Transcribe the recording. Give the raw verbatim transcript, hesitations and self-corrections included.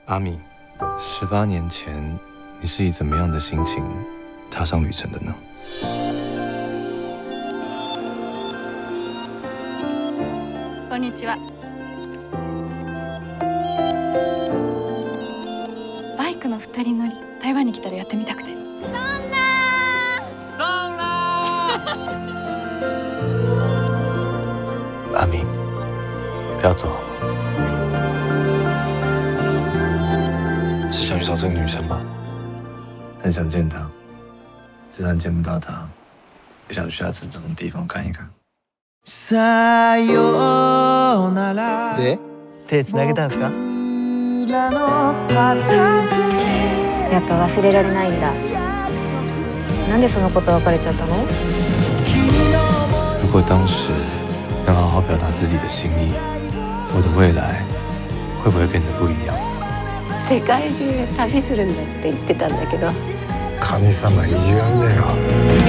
阿米，十八年前你是以怎么样的心情踏上旅程的呢？ こんにちは。バイクの二人乗り、台湾に来たらやってみたくて。そんなそんな阿米，不要走。是想去找这个女生吗？很想见她，就算见不到她，也想去她真正的地方看一看。 で、手つなげたんすか？ やっぱ忘れられないんだ。なんでその子と別れちゃったの？ 如果当时能好好表达自己的心意，我的未来会不会变得不一样？ 世界中へ旅するんだって言ってたんだけど。 神様意地悪だよ。